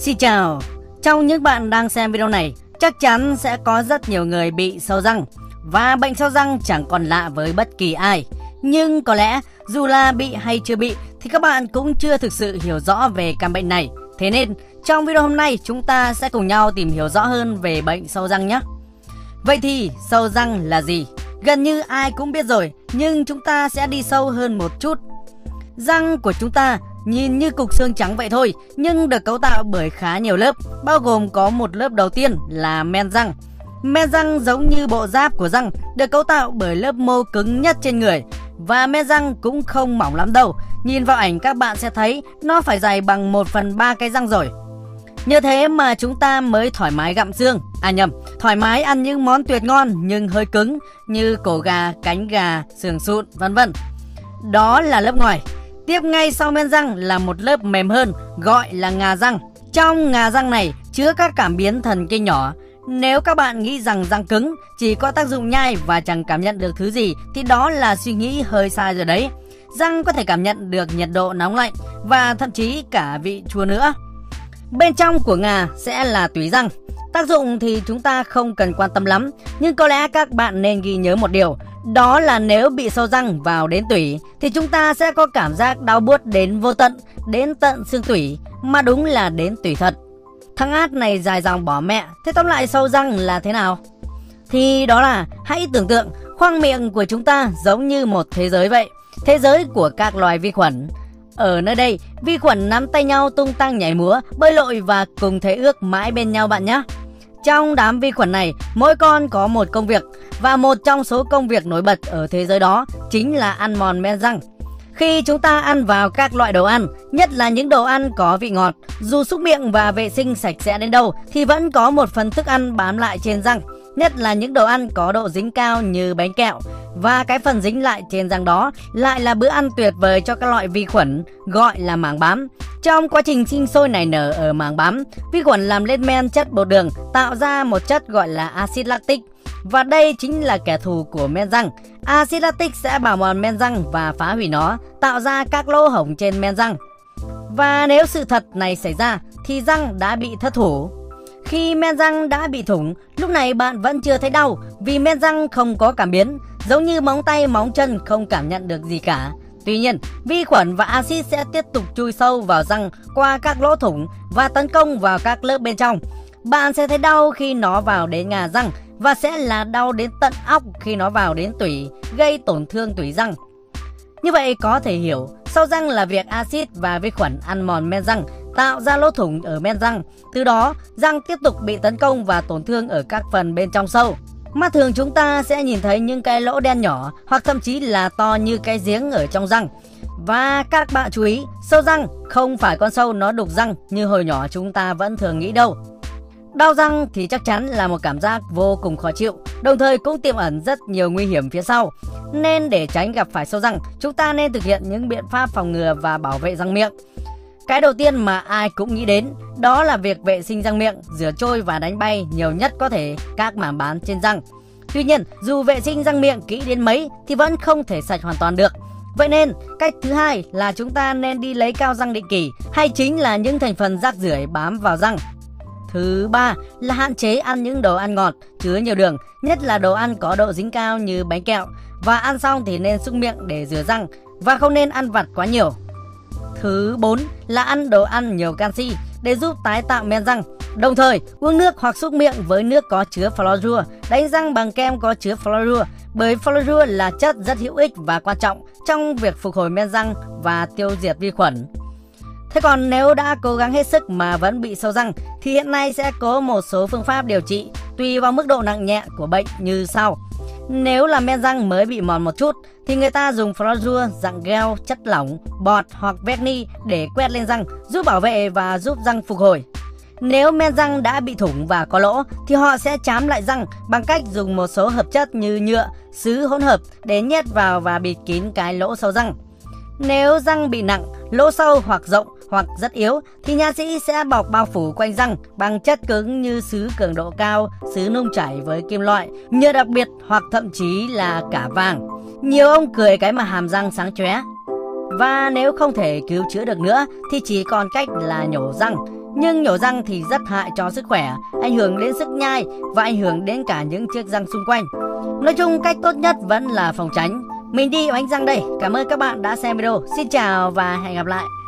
Xin chào, trong những bạn đang xem video này, chắc chắn sẽ có rất nhiều người bị sâu răng. Và bệnh sâu răng chẳng còn lạ với bất kỳ ai. Nhưng có lẽ dù là bị hay chưa bị thì các bạn cũng chưa thực sự hiểu rõ về căn bệnh này. Thế nên trong video hôm nay chúng ta sẽ cùng nhau tìm hiểu rõ hơn về bệnh sâu răng nhé. Vậy thì sâu răng là gì? Gần như ai cũng biết rồi, nhưng chúng ta sẽ đi sâu hơn một chút. Răng của chúng ta nhìn như cục xương trắng vậy thôi, nhưng được cấu tạo bởi khá nhiều lớp, bao gồm có một lớp đầu tiên là men răng. Men răng giống như bộ giáp của răng, được cấu tạo bởi lớp mô cứng nhất trên người. Và men răng cũng không mỏng lắm đâu, nhìn vào ảnh các bạn sẽ thấy nó phải dày bằng 1/3 cái răng rồi. Như thế mà chúng ta mới thoải mái gặm xương, thoải mái ăn những món tuyệt ngon nhưng hơi cứng như cổ gà, cánh gà, xương sụn, vân vân. Đó là lớp ngoài. Tiếp ngay sau men răng là một lớp mềm hơn, gọi là ngà răng. Trong ngà răng này chứa các cảm biến thần kinh nhỏ. Nếu các bạn nghĩ rằng răng cứng chỉ có tác dụng nhai và chẳng cảm nhận được thứ gì thì đó là suy nghĩ hơi sai rồi đấy. Răng có thể cảm nhận được nhiệt độ nóng lạnh và thậm chí cả vị chua nữa. Bên trong của ngà sẽ là tủy răng. Tác dụng thì chúng ta không cần quan tâm lắm, nhưng có lẽ các bạn nên ghi nhớ một điều. Đó là nếu bị sâu răng vào đến tủy thì chúng ta sẽ có cảm giác đau buốt đến vô tận, đến tận xương tủy, mà đúng là đến tủy thật. Thằng át này dài dòng bỏ mẹ. Thế tóm lại sâu răng là thế nào? Thì đó là hãy tưởng tượng khoang miệng của chúng ta giống như một thế giới vậy. Thế giới của các loài vi khuẩn. Ở nơi đây, vi khuẩn nắm tay nhau tung tăng nhảy múa, bơi lội và cùng thế ước mãi bên nhau bạn nhé. Trong đám vi khuẩn này, mỗi con có một công việc, và một trong số công việc nổi bật ở thế giới đó chính là ăn mòn men răng. Khi chúng ta ăn vào các loại đồ ăn, nhất là những đồ ăn có vị ngọt, dù súc miệng và vệ sinh sạch sẽ đến đâu thì vẫn có một phần thức ăn bám lại trên răng, nhất là những đồ ăn có độ dính cao như bánh kẹo. Và cái phần dính lại trên răng đó lại là bữa ăn tuyệt vời cho các loại vi khuẩn, gọi là màng bám. Trong quá trình sinh sôi nảy nở ở màng bám, vi khuẩn làm lên men chất bột đường, tạo ra một chất gọi là axit lactic. Và đây chính là kẻ thù của men răng. Axit lactic sẽ bào mòn men răng và phá hủy nó, tạo ra các lỗ hổng trên men răng. Và nếu sự thật này xảy ra thì răng đã bị thất thủ. Khi men răng đã bị thủng, lúc này bạn vẫn chưa thấy đau vì men răng không có cảm biến, giống như móng tay móng chân không cảm nhận được gì cả. Tuy nhiên, vi khuẩn và axit sẽ tiếp tục chui sâu vào răng qua các lỗ thủng và tấn công vào các lớp bên trong. Bạn sẽ thấy đau khi nó vào đến ngà răng và sẽ là đau đến tận óc khi nó vào đến tủy, gây tổn thương tủy răng. Như vậy có thể hiểu, sâu răng là việc axit và vi khuẩn ăn mòn men răng, tạo ra lỗ thủng ở men răng. Từ đó, răng tiếp tục bị tấn công và tổn thương ở các phần bên trong sâu. Mắt thường chúng ta sẽ nhìn thấy những cái lỗ đen nhỏ hoặc thậm chí là to như cái giếng ở trong răng. Và các bạn chú ý, sâu răng không phải con sâu nó đục răng như hồi nhỏ chúng ta vẫn thường nghĩ đâu. Đau răng thì chắc chắn là một cảm giác vô cùng khó chịu, đồng thời cũng tiềm ẩn rất nhiều nguy hiểm phía sau. Nên để tránh gặp phải sâu răng, chúng ta nên thực hiện những biện pháp phòng ngừa và bảo vệ răng miệng. Cái đầu tiên mà ai cũng nghĩ đến đó là việc vệ sinh răng miệng, rửa trôi và đánh bay nhiều nhất có thể các mảng bám trên răng. Tuy nhiên, dù vệ sinh răng miệng kỹ đến mấy thì vẫn không thể sạch hoàn toàn được. Vậy nên, cách thứ hai là chúng ta nên đi lấy cao răng định kỳ, hay chính là những thành phần rác rưởi bám vào răng. Thứ ba là hạn chế ăn những đồ ăn ngọt chứa nhiều đường, nhất là đồ ăn có độ dính cao như bánh kẹo. Và ăn xong thì nên súc miệng để rửa răng và không nên ăn vặt quá nhiều. Thứ 4 là ăn đồ ăn nhiều canxi để giúp tái tạo men răng. Đồng thời uống nước hoặc súc miệng với nước có chứa fluorua, đánh răng bằng kem có chứa fluorua, bởi fluorua là chất rất hữu ích và quan trọng trong việc phục hồi men răng và tiêu diệt vi khuẩn. Thế còn nếu đã cố gắng hết sức mà vẫn bị sâu răng thì hiện nay sẽ có một số phương pháp điều trị tùy vào mức độ nặng nhẹ của bệnh như sau. Nếu là men răng mới bị mòn một chút thì người ta dùng fluorua dạng gel, chất lỏng, bọt hoặc verni để quét lên răng, giúp bảo vệ và giúp răng phục hồi. Nếu men răng đã bị thủng và có lỗ thì họ sẽ trám lại răng bằng cách dùng một số hợp chất như nhựa, sứ hỗn hợp để nhét vào và bịt kín cái lỗ sâu răng. Nếu răng bị nặng, lỗ sâu hoặc rộng hoặc rất yếu thì nha sĩ sẽ bọc bao phủ quanh răng bằng chất cứng như sứ cường độ cao, sứ nung chảy với kim loại, nhựa đặc biệt hoặc thậm chí là cả vàng. Nhiều ông cười cái mà hàm răng sáng chóe. Và nếu không thể cứu chữa được nữa thì chỉ còn cách là nhổ răng. Nhưng nhổ răng thì rất hại cho sức khỏe, ảnh hưởng đến sức nhai và ảnh hưởng đến cả những chiếc răng xung quanh. Nói chung cách tốt nhất vẫn là phòng tránh. Mình đi đánh răng đây. Cảm ơn các bạn đã xem video. Xin chào và hẹn gặp lại.